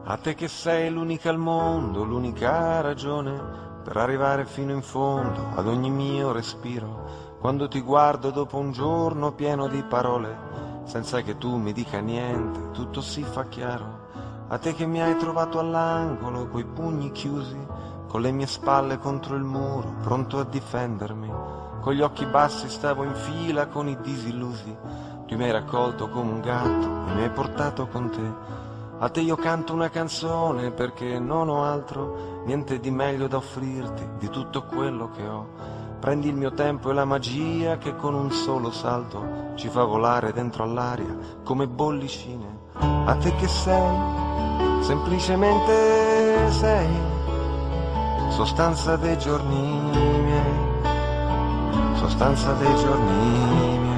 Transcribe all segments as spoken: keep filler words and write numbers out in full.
A te che sei l'unica al mondo, l'unica ragione per arrivare fino in fondo ad ogni mio respiro. Quando ti guardo dopo un giorno pieno di parole, senza che tu mi dica niente, tutto si fa chiaro. A te che mi hai trovato all'angolo, coi pugni chiusi, con le mie spalle contro il muro, pronto a difendermi. Con gli occhi bassi stavo in fila con i disillusi. Tu mi hai raccolto come un gatto e mi hai portato con te. A te io canto una canzone perché non ho altro, niente di meglio da offrirti di tutto quello che ho. Prendi il mio tempo e la magia che con un solo salto ci fa volare dentro all'aria come bollicine. A te che sei, semplicemente sei, sostanza dei giorni miei, sostanza dei giorni miei.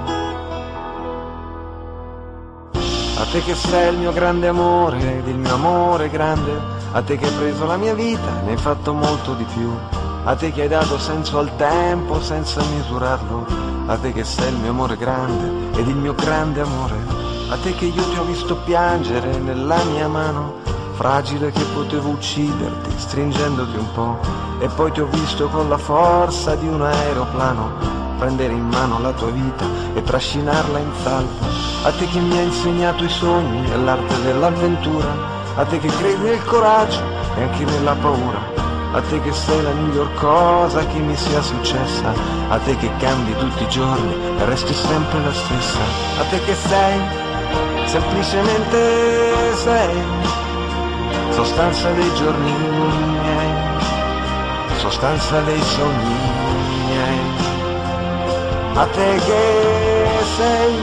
A te che sei il mio grande amore ed il mio amore grande, a te che hai preso la mia vita e ne hai fatto molto di più, a te che hai dato senso al tempo senza misurarlo, a te che sei il mio amore grande ed il mio grande amore, a te che io ti ho visto piangere nella mia mano, fragile che potevo ucciderti stringendoti un po', e poi ti ho visto con la forza di un aeroplano prendere in mano la tua vita e trascinarla in salvo. A te che mi hai insegnato i sogni e l'arte dell'avventura, a te che credi nel coraggio e anche nella paura, a te che sei la miglior cosa che mi sia successa, a te che cambi tutti i giorni e resti sempre la stessa, a te che sei, semplicemente sei, sostanza dei giorni miei, sostanza dei sogni miei. A te che sei,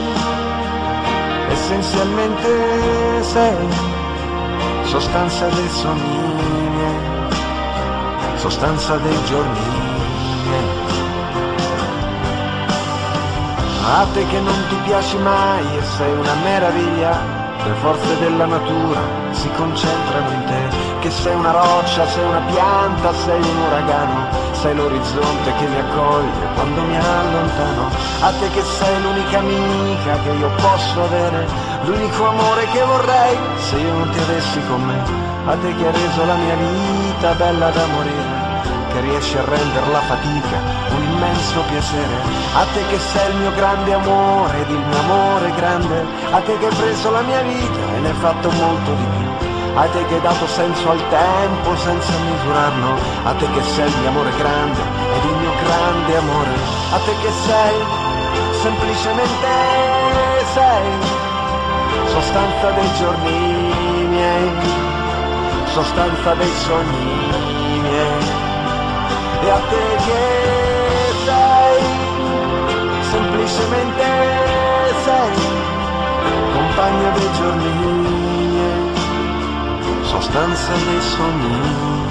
essenzialmente sei, sostanza dei sogni miei, sostanza dei giorni miei. A te che non ti piaci mai e sei una meraviglia, le forze della natura si concentrano in te, che sei una roccia, sei una pianta, sei un uragano, sei l'orizzonte che mi accoglie quando mi allontano. A te che sei l'unica amica che io posso avere, l'unico amore che vorrei se io non ti avessi con me. A te che hai reso la mia vita bella da morire, che riesci a rendere la fatica un immenso piacere. A te che sei il mio grande amore ed il mio amore grande, a te che hai preso la mia vita e ne hai fatto molto di più, a te che hai dato senso al tempo senza misurarlo, a te che sei il mio amore grande ed il mio grande amore, a te che sei, semplicemente sei, sostanza dei giorni miei, sostanza dei sogni miei. E a te che sei, semplicemente sei, compagno dei giorni miei, sostanza dei sogni.